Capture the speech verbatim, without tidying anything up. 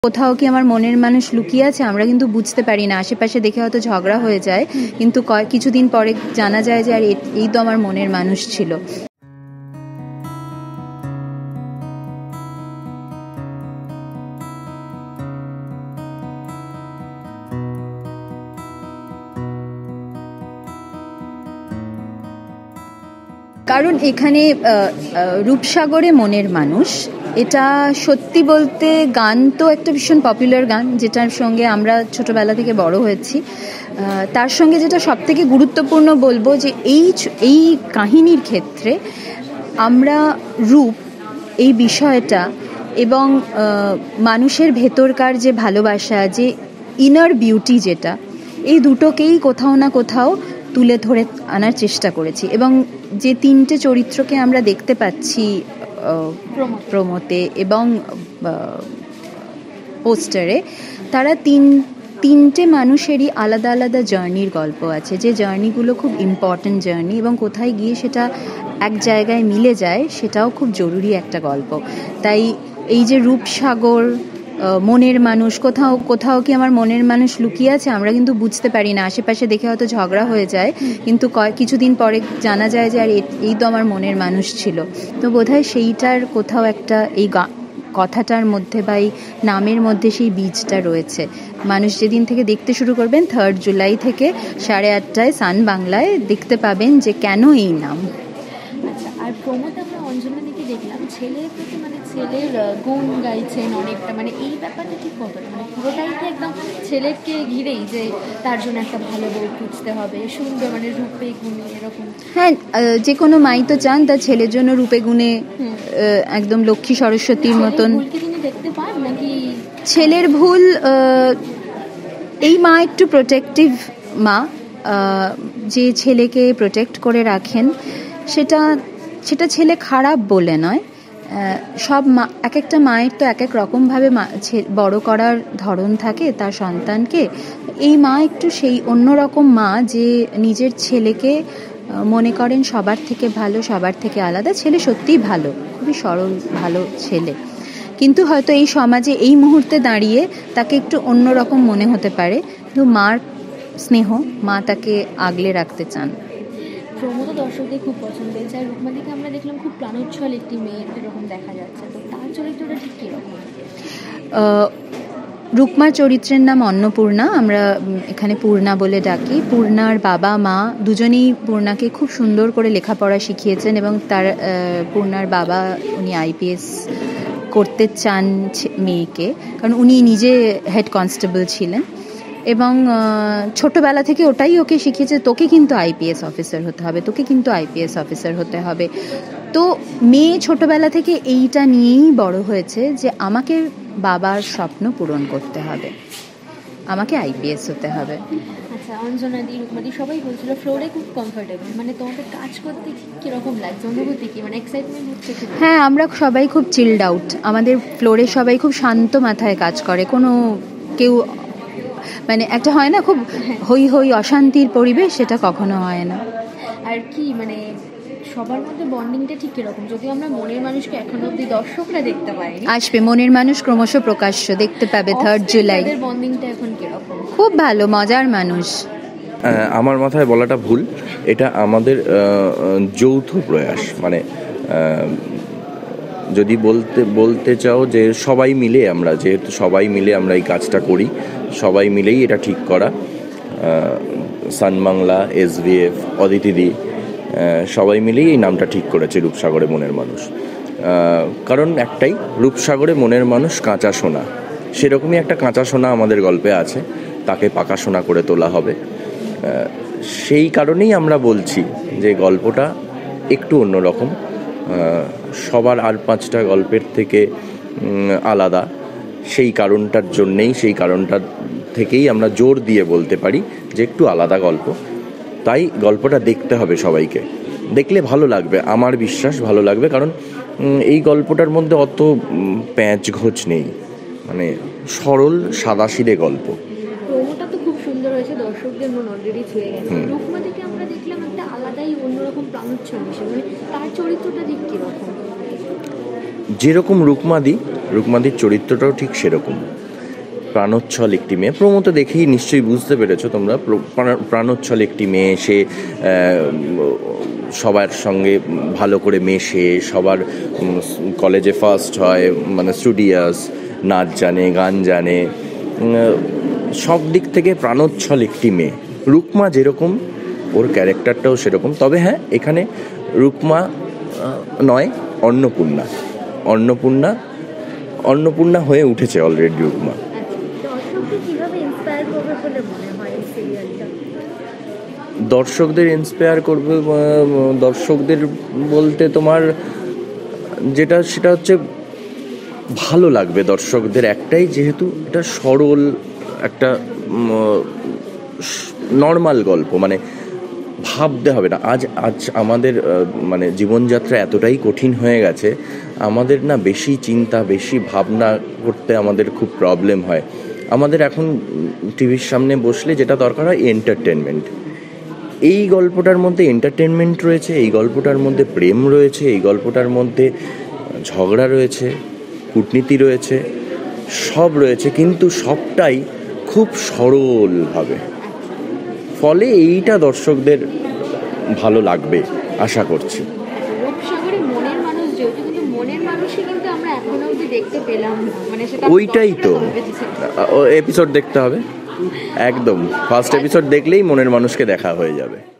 কোথাও কি আমার মনের মানুষ লুকিয়ে আছে আমরা কিন্তু বুঝতে পারি না, আশেপাশে দেখে হয়তো ঝগড়া হয়ে যায়, কিন্তু কিছুদিন পরে জানা যায় যে আর এই তো আমার মনের মানুষ ছিল। কারণ এখানে রূপসাগরে মনের মানুষ, এটা সত্যি বলতে গান তো একটা ভীষণ পপুলার গান, যেটার সঙ্গে আমরা ছোটবেলা থেকে বড় হয়েছি। তার সঙ্গে যেটা সবথেকে গুরুত্বপূর্ণ বলবো যে এই এই কাহিনীর ক্ষেত্রে আমরা রূপ, এই বিষয়টা এবং মানুষের ভেতরকার যে ভালোবাসা, যে ইনার বিউটি, যেটা এই দুটোকেই কোথাও না কোথাও তুলে ধরে আনার চেষ্টা করেছি। এবং যে তিনটে চরিত্রকে আমরা দেখতে পাচ্ছি প্রোমোতে এবং পোস্টারে, তারা তিন তিনটে মানুষেরই আলাদা আলাদা জার্নির গল্প আছে, যে জার্নিগুলো খুব ইম্পর্ট্যান্ট জার্নি, এবং কোথায় গিয়ে সেটা এক জায়গায় মিলে যায় সেটাও খুব জরুরি একটা গল্প। তাই এই যে রূপসাগর, মনের মানুষ, কোথাও কোথাও কি আমার মনের মানুষ লুকিয়ে আছে আমরা কিন্তু বুঝতে পারি না, আশেপাশে দেখে হয়তো ঝগড়া হয়ে যায়, কিন্তু কিছুদিন পরে জানা যায় যে আর এই তো আমার মনের মানুষ ছিল। তো বোধহয় সেইটার কোথাও একটা এই কথাটার মধ্যে বা এই নামের মধ্যে সেই বীজটা রয়েছে। মানুষ যেদিন থেকে দেখতে শুরু করবেন, থার্ড জুলাই থেকে সাড়ে আটটায় সান বাংলায় দেখতে পাবেন যে কেন এই নাম। আচ্ছা, আর প্রমোদ আমরা অঞ্জনা দিকে দেখলাম ছেলের প্রতি মানে ছেলের গুণ গাইছেন অনেকটা, মানে এই ব্যাপারটা ঠিক কতটা, মানে পুরোটাই কি একদম ছেলেকে ঘিরেই যে তার জন্য একটা ভালো বউ খুঁজতে হবে, সুন্দর মানে রূপে গুণে এরকম? হ্যাঁ, যে কোনো মাই তো চান তার ছেলের জন্য রূপে গুণে একদম লক্ষ্মী সরস্বতীর মতন। দেখতে পান নাকি ছেলের ভুল? এই মা একটু প্রোটেক্টিভ মা, যে ছেলেকে প্রোটেক্ট করে রাখেন, সেটা সেটা ছেলে খারাপ বলে নয়। সব মা, এক একটা মায়ের তো এক এক রকমভাবে বড় করার ধরন থাকে তার সন্তানকে। এই মা একটু সেই অন্যরকম মা, যে নিজের ছেলেকে মনে করেন সবার থেকে ভালো, সবার থেকে আলাদা। ছেলে সত্যিই ভালো, খুবই সরল ভালো ছেলে, কিন্তু হয়তো এই সমাজে এই মুহূর্তে দাঁড়িয়ে তাকে একটু অন্যরকম মনে হতে পারে, কিন্তু মার স্নেহ, মা তাকে আগলে রাখতে চান। প্রমোদ দর্শকদের খুব পছন্দ হয়েছে, আর রূপমাদিকে আমরা দেখলাম খুব প্রাণোচ্ছল একটি মেয়ে এরকম দেখা যাচ্ছে, তো তার চরিত্রটা ঠিক কীরকম? রূপমা চরিত্রের নাম অন্নপূর্ণা, আমরা এখানে পূর্ণা বলে ডাকি। পূর্ণার বাবা মা দুজনেই পূর্ণাকে খুব সুন্দর করে লেখাপড়া শিখিয়েছেন, এবং তার পূর্ণার বাবা উনি আইপিএস করতে চান মেয়েকে, কারণ উনি নিজে হেড কনস্টেবল ছিলেন, এবং ছোটবেলা থেকে ওটাই ওকে শিখিয়েছে, তোকে কিন্তু আইপিএস অফিসার হতে হবে, তোকে কিন্তু আইপিএস অফিসার হতে হবে। তো মেয়ে ছোটবেলা থেকে এইটা নিয়েই বড় হয়েছে যে আমাকে বাবার স্বপ্ন পূরণ করতে হবে, আমাকে আইপিএস হতে হবে। আচ্ছা, অঞ্জনা দি, রূপমাদি সবাই বলছিল ফ্লোরে খুব কমফোর্টেবল, মানে তোমাদের কাজ করতে কিরকম লাগছে, অনুভূতি কি, মানে এক্সাইটমেন্ট হচ্ছে? হ্যাঁ, আমরা সবাই খুব চিলড আউট, আমাদের ফ্লোরে সবাই খুব শান্ত মাথায় কাজ করে, কোনো কেউ মানে একটা হয় না খুব হই হই অশান্তির পরিবেশ, সেটা কখনো হয় না। আর কি মানে সবার মধ্যে বন্ডিংটা ঠিক কিরকম? যদি আমরা মনের মানুষকে এখনো অবধি দর্শকরা দেখতে পাইনি, আসবে মনের মানুষ ক্রমশ প্রকাশ্য দেখতে পাবে থার্ড জুলাই। বন্ডিংটা এখন কিরকম? খুব ভালো, মজার মানুষ। আমার মাথায় বলাটা ভুল, এটা আমাদের যৌথ প্রয়াস, মানে যদি বলতে বলতে চাও যে সবাই মিলে আমরা, যেহেতু সবাই মিলে আমরা এই কাজটা করি, সবাই মিলেই এটা ঠিক করা। সান বাংলা, এসভিএফ, অদিতিদি সবাই মিলেই এই নামটা ঠিক করেছে রূপসাগরে মনের মানুষ। কারণ একটাই, রূপসাগরে মনের মানুষ কাঁচা সোনা, সেরকমই একটা কাঁচা সোনা আমাদের গল্পে আছে, তাকে পাকা সোনা করে তোলা হবে। সেই কারণেই আমরা বলছি যে গল্পটা একটু অন্যরকম, সবার আর পাঁচটা গল্পের থেকে আলাদা। সেই কারণটার জন্যেই, সেই কারণটার থেকেই আমরা জোর দিয়ে বলতে পারি যে একটু আলাদা গল্প। তাই গল্পটা দেখতে হবে সবাইকে, দেখলে ভালো লাগবে, আমার বিশ্বাস ভালো লাগবে, কারণ এই গল্পটার মধ্যে অত প্যাঁচ ঘোচ নেই, মানে সরল সাদাসিধে গল্প। প্রোমোটা তো খুব সুন্দর হয়েছে, দর্শকদের মন অলরেডি ছুঁয়ে গেছে। রূপমাদিকে আমরা দেখলাম একটা আলাদাই অন্যরকম প্রাণোচ্ছল হিসেবে, তার চরিত্রটা ঠিক কীরকম? যেরকম রূপমাদি, রূপমাদির চরিত্রটাও ঠিক সেরকম। প্রাণোচ্ছল একটি মেয়ে। প্রোমো তো দেখেই নিশ্চয়ই বুঝতে পেরেছো তোমরা, প্র- প্রাণোচ্ছল একটি মেয়ে, সে আহ, সবার সঙ্গে ভালো করে মেশে, সবার উম, কলেজে ফার্স্ট হয়, মানে স্টুডিয়াস, নাচ জানে, গান জানে, উম, সব দিক থেকে প্রাণোচ্ছল একটি মেয়ে। রুকমা যেরকম, ওর ক্যারেক্টারটাও সেরকম। তবে হ্যাঁ, এখানে রুকমা আহ, নয়, অন্নপূর্ণা অন্নপূর্ণা অন্নপূর্ণা হয়ে উঠেছে অলরেডি রুকমা। দর্শককে কিভাবে ইন্সপায়ার করবে বলে মনে হয় এই সিরিয়ালটা? দর্শকদের ইন্সপায়ার করবে, আহ, দর্শকদের বলতে তোমার যেটা সেটা হচ্ছে ভালো লাগবে দর্শকদের একটাই, যেহেতু এটা সরল একটা নর্মাল গল্প, মানে ভাবতে হবে না। আজ আজ আমাদের আহ, মানে জীবনযাত্রা এতটাই কঠিন হয়ে গেছে, আমাদের না বেশি চিন্তা, বেশি ভাবনা করতে আমাদের খুব প্রবলেম হয়। আমাদের এখন টিভির সামনে বসলে যেটা দরকার হয় এন্টারটেনমেন্ট। এই গল্পটার মধ্যে এন্টারটেনমেন্ট রয়েছে, এই গল্পটার মধ্যে প্রেম রয়েছে, এই গল্পটার মধ্যে ঝগড়া রয়েছে, কূটনীতি রয়েছে, সব রয়েছে, কিন্তু সবটাই খুব সরলভাবে। ফলে এইটা দর্শকদের ভালো লাগবে আশা করছি। রূপসাগরে মনের মানুষ যেহেতু, কিন্তু মনের মানুষই কিন্তু আমরা এখনো অবধি দেখতে পেলাম না, মানে সেটা ওইটাই তো, দর্শকরা কবে বুঝেছে? এপিসোড দেখতে হবে, একদম ফার্স্ট এপিসোড দেখলেই মনের মানুষকে দেখা হয়ে যাবে।